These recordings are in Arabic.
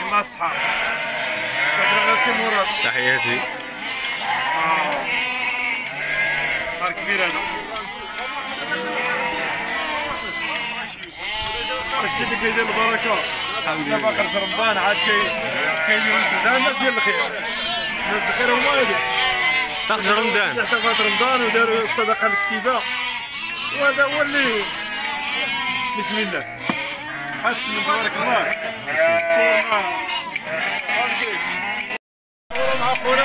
الله الصحة. شكرا على سي مراد. تحياتي. نهار كبير هذا. الشيء اللي كيدير البركة. الحمد لله. دابا خرج رمضان عاد كيديروا الزبدان الناس ديال الخير. الناس الخير هما هادي. تخرج رمضان. احتفلت رمضان وداروا الصدقة الكتيبة. وهذا هو اللي بسم الله. حسن تبارك الله. صورنا مع خونا.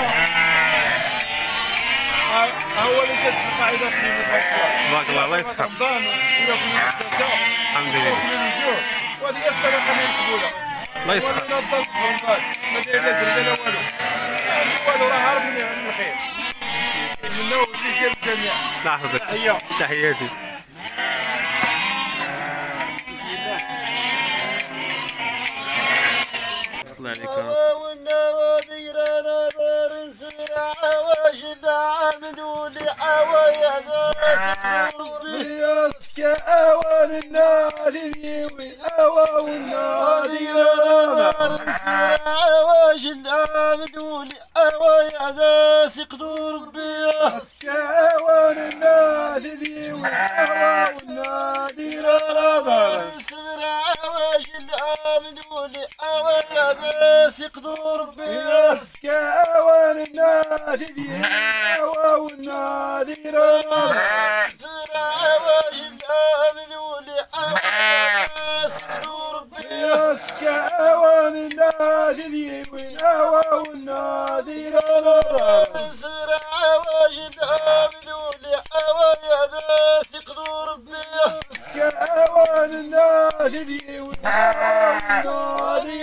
هو اللي شاد في القاعدة في تبارك الله. الله يسخر. رمضان وياكل الاسترساء. الحمد لله. وهذه هي الصدقة اللي مقبولة. الله يسخر. ولا نضل في رمضان. ما داير لا زرقاء لا والو. والو راه هارب من الخير. منا وتيسير الجميع. الله يحفظك. تحياتي. صلى عليك يا رسول. سقدور بياسك اوان النادي والنادي سرع واجد امن ولي سقدور بياسك اوان النادي والنادي سرع واجد امن ولي سقدور بياسك اوان النادي والنادي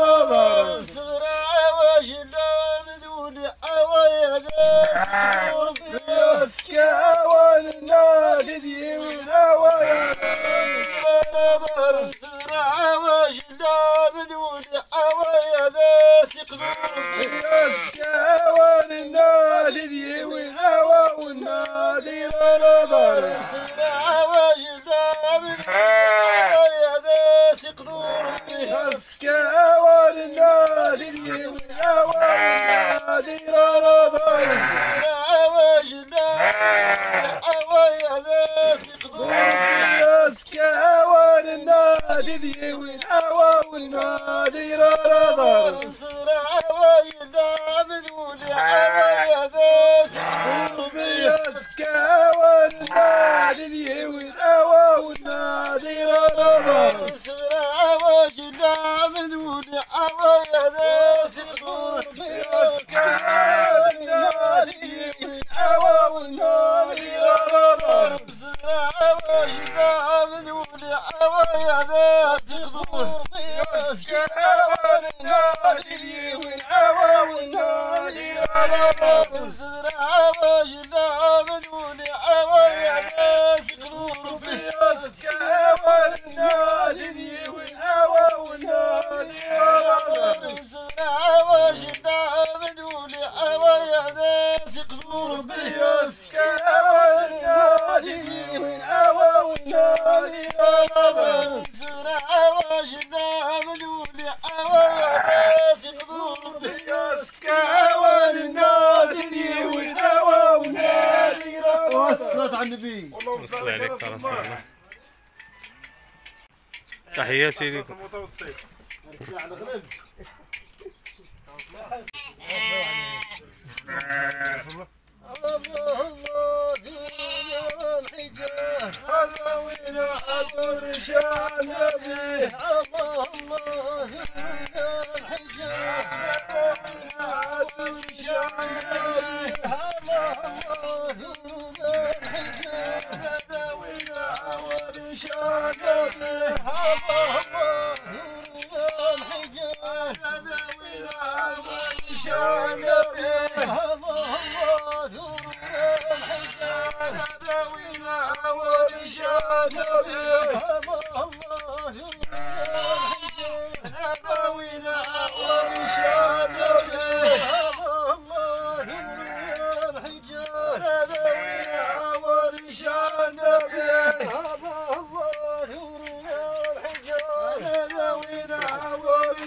صلى عليك يا رسول الله. تحياتي لكم.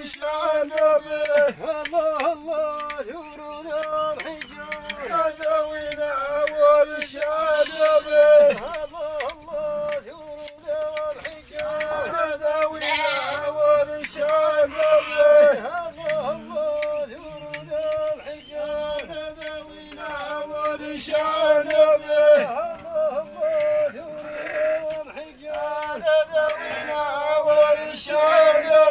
الله الله يورد الحجاب نزوينا والشادب الله الله يورد الحجاب نزوينا والشادب الله الله يورد الحجاب نزوينا والشادب الله الله يورد الحجاب نزوينا والشادب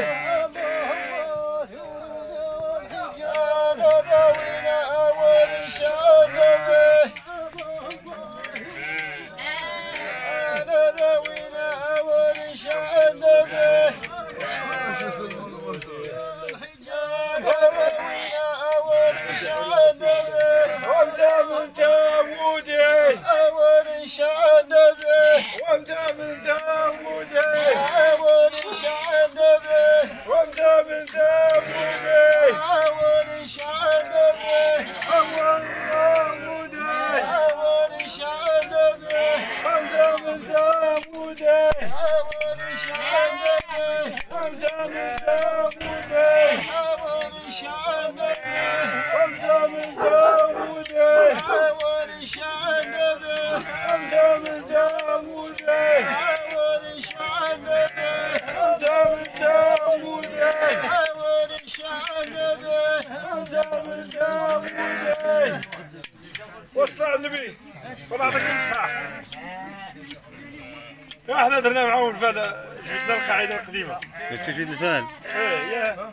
وصى النبي والله يعطيك الصحة. احنا درنا معاهم الفال جبدنا القاعدة القديمة. نسيت في الفال. ايه يا